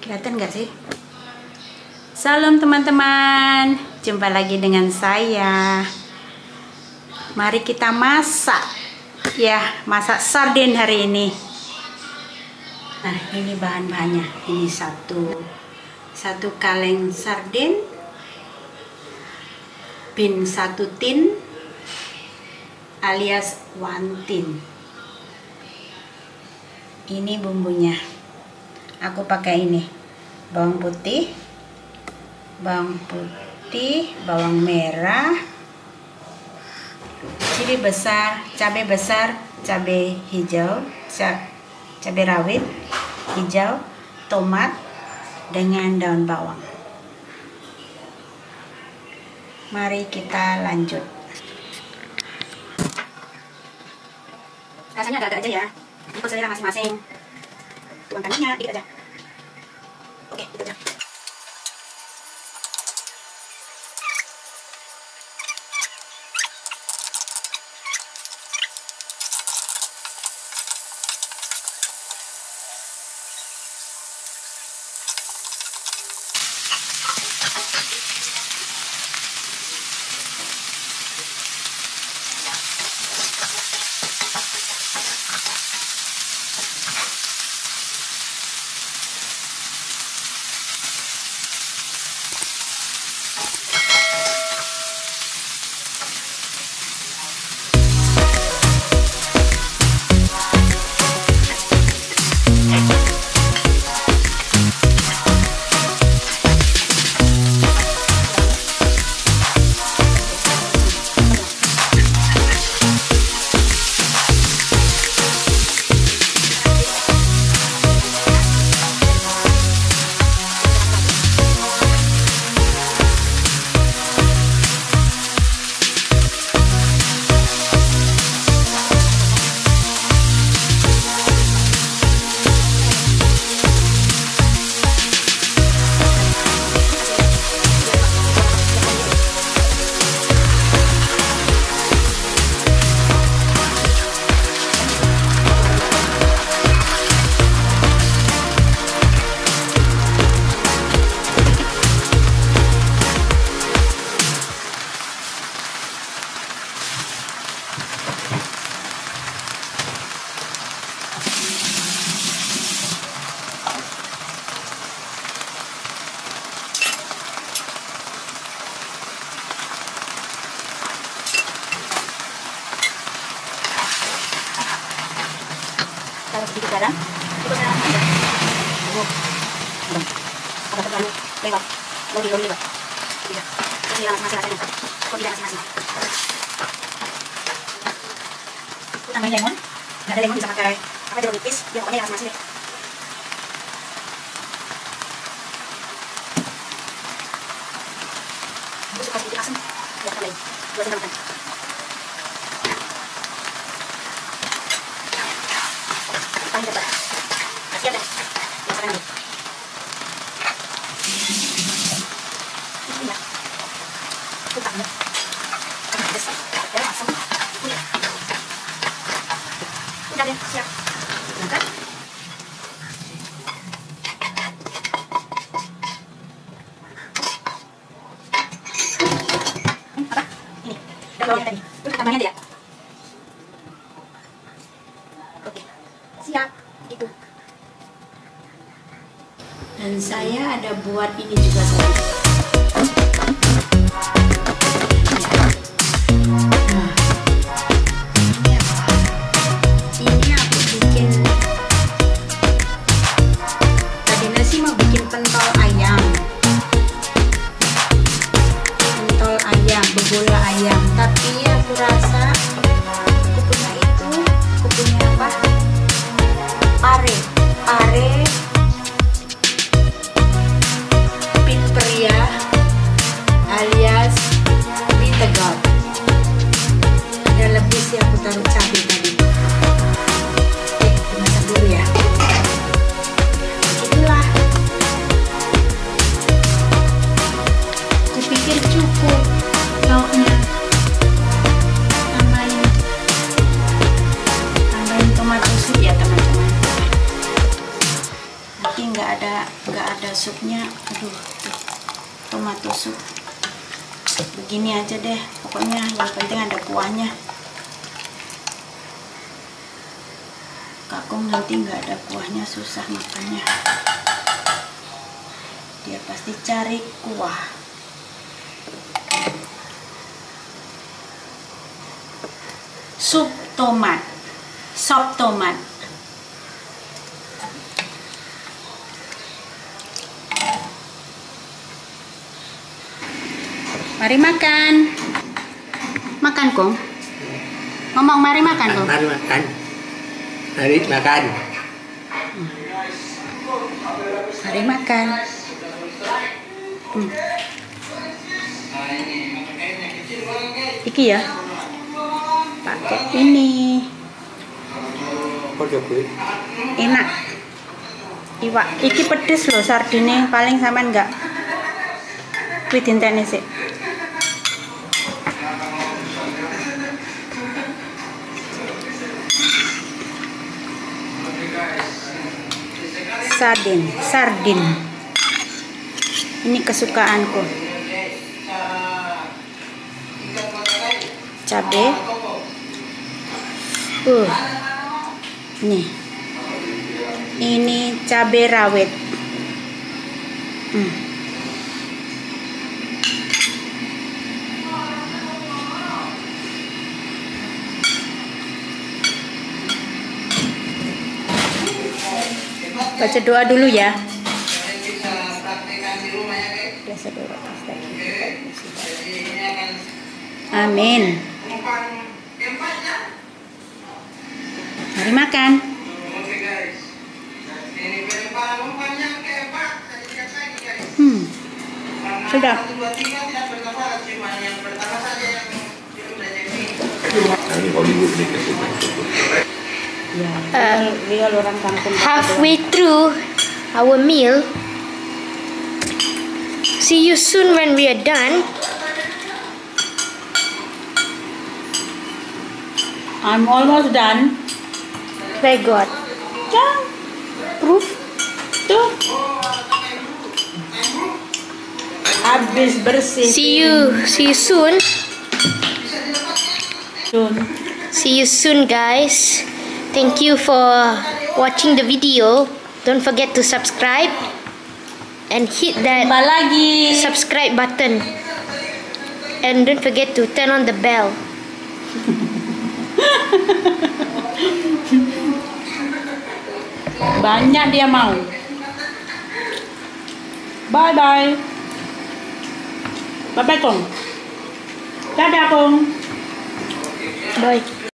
Kelihatan nggak sih? Salam teman-teman, jumpa lagi dengan saya. Mari kita masak, ya, masak sarden hari ini. Nah, ini bahan-bahannya. Ini satu kaleng sarden, bin 1 tin, alias 1 tin. Ini bumbunya. Aku pakai ini bawang putih, bawang merah, cabai besar, cabai hijau, cabai rawit hijau, tomat dengan daun bawang. Mari kita lanjut. Rasanya agak-agak aja ya, ikut selera masing-masing. Tuangkan minyak dikit aja. Oke, gitu aja. Taruh sedikit garam, cukup garam aja. Agak terlalu lewat, lori lewat. Tidak, kasih masing-masing rasanya. Kok tidak masing-masing? Tambahin lemon, nggak ada lemon bisa pakai apa jeruk nipis, dia pokoknya masing-masing deh. Aku suka sedikit asam, biar tambahin. 2 jam makan. Paling cepat. Siap deh. Masakan ini. Ini ya. Tutangnya. Pedas. Dan asam. Udah deh, siap. Angkat. Apa? Ini. Dan bawangnya tadi. Terus tambahnya dia. Oke. Siap. Itu. Dan saya ada buat ini juga saya. Ini aku bikin. Tadinya sih mau bikin pentol ayam, bebola ayam. Tapi aku rasa aku punya apa? Pare pin pria nggak ada supnya. Aduh, tomato sup. Begini aja deh, pokoknya yang penting ada kuahnya. Kakung nanti nggak ada kuahnya susah makannya. Dia pasti cari kuah. Sup tomat, sop tomat. Mari makan. Makan, Kong. Ngomong mari makan, Kong. Mari makan. Mari makan. Mari makan. Iki ya. Pakai ini. Enak. Iwak. Iki pedes loh sardine. Paling sampean enggak. Kuwi dinteni sik. Sardin. Ini kesukaanku. Cabe. Nih. Ini cabe rawit. Baca doa dulu ya. Biasa doa. Amin. Mari makan. Sudah. Halfway through our meal. See you soon when we are done. I'm almost done. Very good. Proof. Tuh. Habis bersih. See you soon. See you soon, guys. Thank you for watching the video. Don't forget to subscribe and hit that subscribe button. And don't forget to turn on the bell. Banyak dia mau. Bye bye. Bye bye, Kong. Dadah, Kong. Bye.